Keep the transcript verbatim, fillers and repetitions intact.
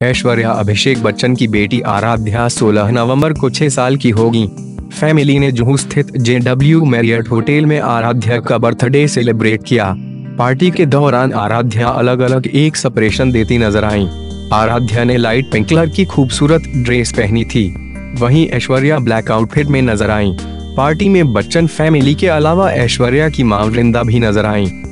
ऐश्वर्या अभिषेक बच्चन की बेटी आराध्या सोलह नवंबर को छह साल की होगी। फैमिली ने जुहू स्थित जे डब्ल्यू मैरियट होटल में आराध्या का बर्थडे सेलिब्रेट किया। पार्टी के दौरान आराध्या अलग अलग एक एक्सप्रेशन देती नजर आईं। आराध्या ने लाइट पिंक कलर की खूबसूरत ड्रेस पहनी थी, वहीं ऐश्वर्या ब्लैक आउटफिट में नजर आईं। पार्टी में बच्चन फैमिली के अलावा ऐश्वर्या की मां वृंदा भी नजर आईं।